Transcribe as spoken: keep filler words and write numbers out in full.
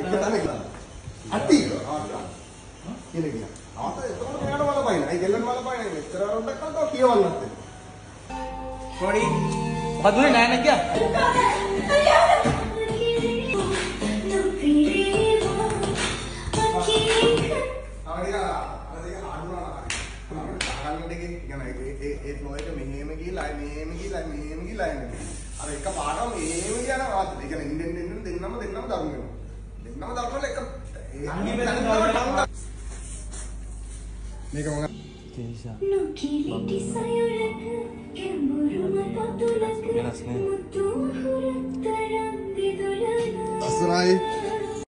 තමයි කියලා. අටි. කියලා කියලා. ආත එතකොට මෙයාට මල පයින්. අයි දෙල්ලන් මල පයින්. මෙච්චර වරක් කරලා කියවන්නත්. sorry. මොකද උනේ නෑ නේ කියා. ඒ ෆ්ලෝ එක මෙහෙම ගිහලා මෙහෙම ගිහලා මෙහෙම ගිහලා එන්නේ. අර එක පාරම මෙහෙම යනවා. ඒ කියන්නේ ඉන්නෙන් ඉන්නෙන් දෙන්නම දෙන්නම දරුණු වෙනවා. දෙන්නම දරුණුල එක මේක මොකක්ද? තේෂා. නොකිලිටි සයුරක කෙඹුරුම පතුලක මුතු හුරතරම් දිදුලන. අසරයි